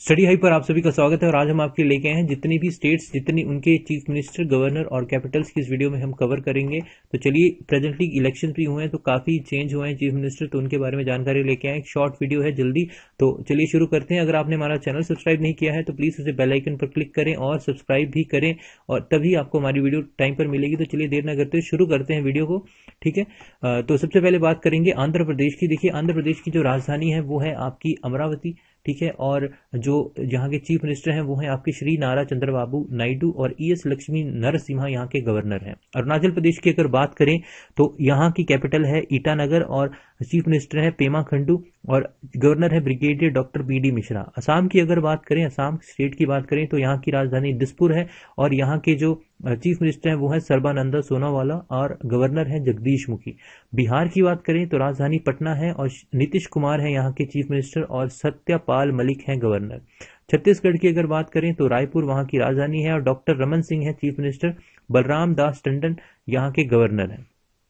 Study high पर आप सभी का स्वागत है और आज हम आपके लेके आए हैं जितनी भी स्टेट्स जितनी उनके चीफ मिनिस्टर गवर्नर और कैपिटल्स की इस वीडियो में हम कवर करेंगे। तो चलिए, प्रेजेंटली इलेक्शन भी हुए हैं तो काफी चेंज हुए हैं चीफ मिनिस्टर, तो उनके बारे में जानकारी लेके आए। एक शॉर्ट वीडियो है जल्दी, तो चलिए शुरू करते हैं। अगर आपने हमारा चैनल सब्सक्राइब नहीं किया है तो प्लीज उसे बेल आइकन पर क्लिक करें और सब्सक्राइब भी करें, और तभी आपको हमारी वीडियो टाइम पर मिलेगी। तो चलिए देर न करते हुए शुरू करते हैं वीडियो को, ठीक है। तो सबसे पहले बात करेंगे आंध्र प्रदेश की। देखिए, आंध्र प्रदेश की जो राजधानी है वो है आपकी अमरावती, ठीक है। और जो यहाँ के चीफ मिनिस्टर हैं वो हैं आपके श्री नारा चंद्रबाबू नायडू, और ईएस लक्ष्मी नरसिम्हा यहाँ के गवर्नर हैं। अरुणाचल प्रदेश की अगर बात करें तो यहाँ की कैपिटल है ईटानगर और चीफ मिनिस्टर है पेमा खंडू और गवर्नर है brigadier doctor B D Mishra. Assam की अगर बात करें, असम स्टेट की बात करें तो यहाँ की राजधानी दिसपुर है और यहाँ के जो चीफ मिनिस्टर हैं वो है सर्बानंद सोनोवाला और गवर्नर है जगदीश मुखी। बिहार की बात करें तो राजधानी पटना है और नीतीश कुमार है यहाँ के चीफ मिनिस्टर और सत्यपाल मलिक हैं गवर्नर। छत्तीसगढ़ की अगर बात करें तो रायपुर वहाँ की राजधानी है और डॉक्टर रमन सिंह है चीफ मिनिस्टर, बलराम दास टंडन यहाँ के गवर्नर हैं।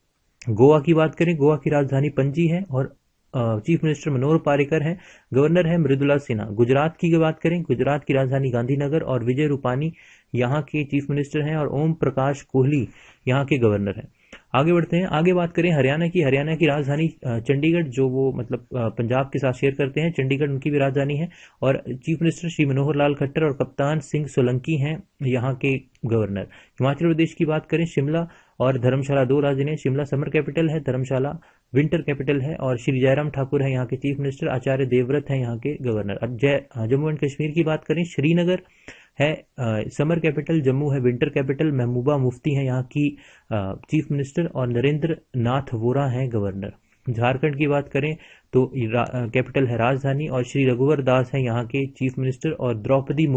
गोवा की बात करें, गोवा की राजधानी पणजी है और चीफ मिनिस्टर मनोहर पारिकर हैं, गवर्नर है मृदुला सिन्हा। गुजरात की बात करें, गुजरात की राजधानी गांधीनगर और विजय रूपानी यहाँ के चीफ मिनिस्टर हैं और ओम प्रकाश कोहली यहाँ के गवर्नर हैं। आगे बढ़ते हैं, आगे बात करें हरियाणा की। हरियाणा की राजधानी चंडीगढ़, जो वो मतलब पंजाब के साथ शेयर करते हैं, चंडीगढ़ उनकी भी राजधानी है और चीफ मिनिस्टर श्री मनोहर लाल खट्टर और कप्तान सिंह सोलंकी हैं यहाँ के गवर्नर। हिमाचल प्रदेश की बात करें, शिमला और धर्मशाला दो राजधानी, शिमला समर कैपिटल है, धर्मशाला विंटर कैपिटल है और श्री जयराम ठाकुर है यहाँ के चीफ मिनिस्टर, आचार्य देवव्रत है यहाँ के गवर्नर। अब जम्मू एंड कश्मीर की बात करें, श्रीनगर है समर कैपिटल, जम्मू है विंटर कैपिटल, महबूबा मुफ्ती है यहाँ की चीफ मिनिस्टर और नरेंद्र नाथ वोरा हैं गवर्नर। झारखंड की बात करें तो कैपिटल है राजधानी और श्री रघुवर दास है यहाँ के चीफ मिनिस्टर और द्रौपदी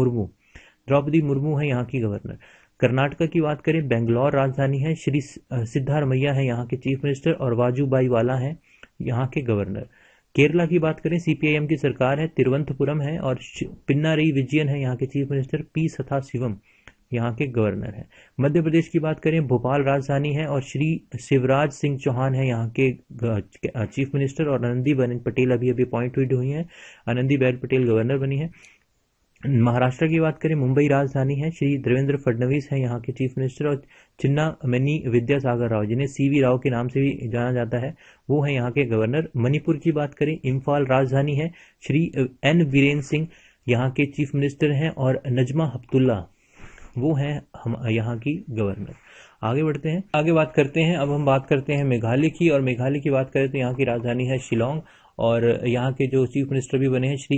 मुर्मू है यहाँ की गवर्नर। कर्नाटका की बात करें, बेंगलोर राजधानी है, श्री सिद्धारमैया है यहाँ के चीफ मिनिस्टर और वाजूबाई वाला है यहाँ के गवर्नर। केरला की बात करें, सीपीआईएम की सरकार है, तिरुवनंतपुरम है और पिन्नारई विजयन है यहाँ के chief minister, P Sathasivam यहाँ के गवर्नर है। मध्य प्रदेश की बात करें, भोपाल राजधानी है और श्री शिवराज सिंह चौहान है यहाँ के चीफ मिनिस्टर और आनंदीबेन पटेल अभी अपॉइंट हुई है, आनंदीबेन पटेल गवर्नर बनी है। महाराष्ट्र की बात करें, मुंबई राजधानी है, श्री देवेंद्र फडणवीस है यहाँ के चीफ मिनिस्टर और चिन्नामणि विद्यासागर राव, जिन्हें सीवी राव के नाम से भी जाना जाता है, वो है यहाँ के गवर्नर। मणिपुर की बात करें, इम्फाल राजधानी है, श्री एन वीरेन सिंह यहाँ के चीफ मिनिस्टर हैं और नजमा हप्तुल्ला वो हैं हम यहाँ की गवर्नर। आगे बढ़ते हैं, आगे बात करते हैं। अब हम बात करते हैं मेघालय की, और मेघालय की बात करें तो यहाँ की राजधानी है शिलोंग और यहाँ के जो चीफ मिनिस्टर भी बने हैं श्री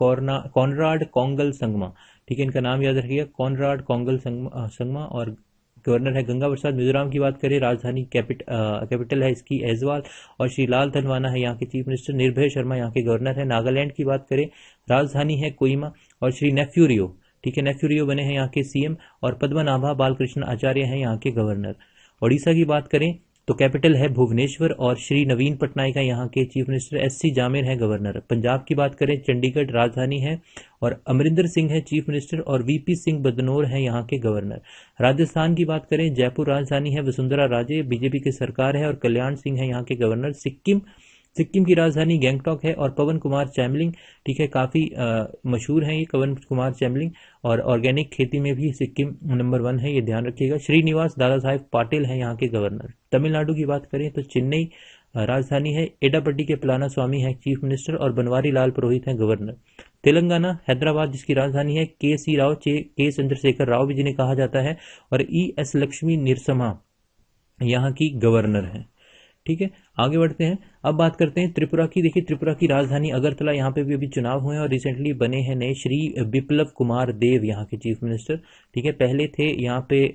कॉनराड कोंगल संगमा, ठीक है, इनका नाम याद रखिएगा, कॉनराड कोंगल संगमा। और गवर्नर है गंगा प्रसाद। मिजोरम की बात करें, राजधानी कैपिटल है इसकी ऐजवाल और श्री लाल धनवाना है यहाँ के चीफ मिनिस्टर, निर्भय शर्मा यहाँ के गवर्नर है। नागालैंड की बात करें, राजधानी है कोहिमा और श्री नेफ्यू रियो, ठीक है, नेफ्यू रियो बने हैं यहाँ के सीएम और पद्मनाभा बालकृष्ण आचार्य हैं यहाँ के गवर्नर। ओडिशा की बात करें तो कैपिटल है भुवनेश्वर और श्री नवीन पटनायक है यहाँ के चीफ मिनिस्टर, एससी जामिर है गवर्नर। पंजाब की बात करें, चंडीगढ़ राजधानी है और अमरिंदर सिंह है चीफ मिनिस्टर और वीपी सिंह बदनौर है यहाँ के गवर्नर। राजस्थान की बात करें, जयपुर राजधानी है, वसुंधरा राजे बीजेपी की सरकार है और कल्याण सिंह है यहाँ के गवर्नर। सिक्किम की राजधानी गैंगटॉक है और पवन कुमार चैमलिंग, ठीक है, काफ़ी मशहूर हैं ये पवन कुमार चैमलिंग, और ऑर्गेनिक खेती में भी सिक्किम नंबर 1 है, ये ध्यान रखिएगा। श्रीनिवास दादा साहेब पाटिल हैं यहाँ के गवर्नर। तमिलनाडु की बात करें तो चेन्नई राजधानी है, एडापट्टी के पलाना स्वामी है चीफ मिनिस्टर और बनवारी लाल पुरोहित हैं गवर्नर। तेलंगाना हैदराबाद जिसकी राजधानी है, के सी राव के चंद्रशेखर राव भी जिन्हें कहा जाता है और एस लक्ष्मी निरसमा यहाँ की गवर्नर है, ठीक है। आगे बढ़ते हैं, अब बात करते हैं त्रिपुरा की। देखिए, त्रिपुरा की राजधानी अगरतला, यहाँ पे भी अभी चुनाव हुए हैं और रिसेंटली बने हैं नए श्री बिप्लब कुमार देव यहाँ के चीफ मिनिस्टर, ठीक है। पहले थे यहाँ पे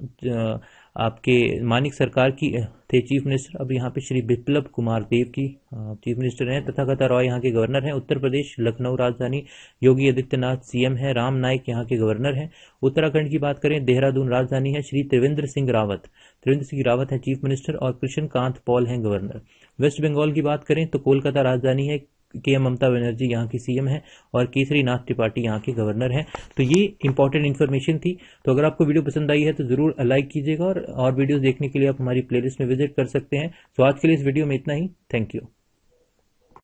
आपके मानिक सरकार की थे चीफ मिनिस्टर, अब यहाँ पे श्री बिप्लब कुमार देव की चीफ मिनिस्टर हैं। तथागत रॉय यहाँ के गवर्नर हैं। उत्तर प्रदेश लखनऊ राजधानी, योगी आदित्यनाथ सीएम है, राम नाइक यहाँ के गवर्नर हैं। उत्तराखंड की बात करें, देहरादून राजधानी है, श्री त्रिवेंद्र सिंह रावत है चीफ मिनिस्टर और कृष्ण कांत पॉल हैं गवर्नर। वेस्ट बंगाल की बात करें तो कोलकाता राजधानी है, के ममता बनर्जी यहाँ की सीएम है और केसरी नाथ त्रिपाठी यहाँ के गवर्नर हैं। तो ये इंपॉर्टेंट इन्फॉर्मेशन थी। तो अगर आपको वीडियो पसंद आई है तो जरूर लाइक कीजिएगा और वीडियोस देखने के लिए आप हमारी प्लेलिस्ट में विजिट कर सकते हैं। तो आज के लिए इस वीडियो में इतना ही। Thank you.